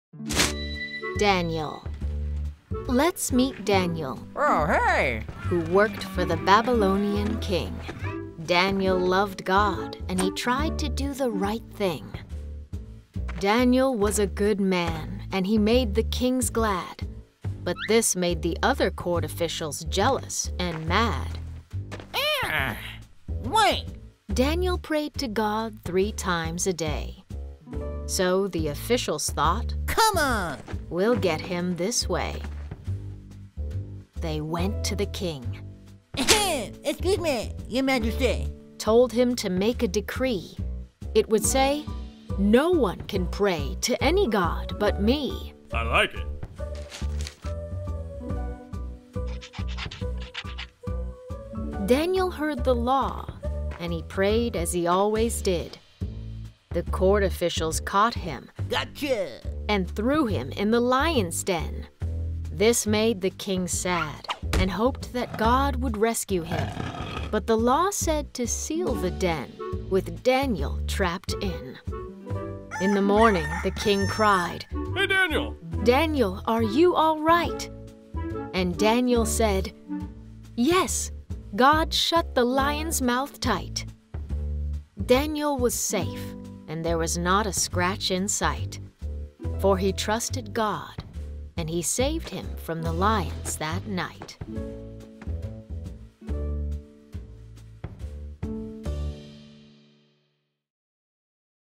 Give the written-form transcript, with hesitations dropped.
Daniel. Let's meet Daniel, Oh, hey! who worked for the Babylonian king. Daniel loved God, and he tried to do the right thing. Daniel was a good man, and he made the kings glad. But this made the other court officials jealous and mad. Wait! Daniel prayed to God 3 times a day. So the officials thought, Come on! we'll get him this way. They went to the king, Excuse me, Your Majesty. told him to make a decree. It would say, no one can pray to any god but me. I like it. Daniel heard the law, and he prayed as he always did. The court officials caught him Gotcha! and threw him in the lion's den. This made the king sad and hoped that God would rescue him. But the law said to seal the den with Daniel trapped in. In the morning, the king cried, Hey, Daniel! "Daniel, are you all right?" And Daniel said, "Yes, God shut the lion's mouth tight." Daniel was safe, and there was not a scratch in sight. For he trusted God, and he saved him from the lions that night.